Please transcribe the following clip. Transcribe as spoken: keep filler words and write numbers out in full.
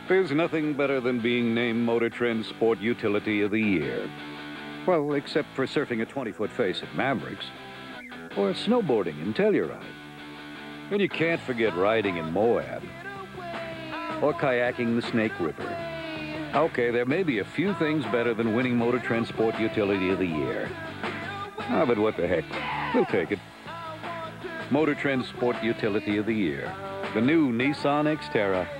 There's nothing better than being named Motor Trend Sport Utility of the Year. Well, except for surfing a twenty-foot face at Mavericks, or snowboarding in Telluride. And you can't forget riding in Moab, or kayaking the Snake River. Okay, there may be a few things better than winning Motor Trend Sport Utility of the Year. Ah, but what the heck, we'll take it. Motor Trend Sport Utility of the Year, the new Nissan Xterra.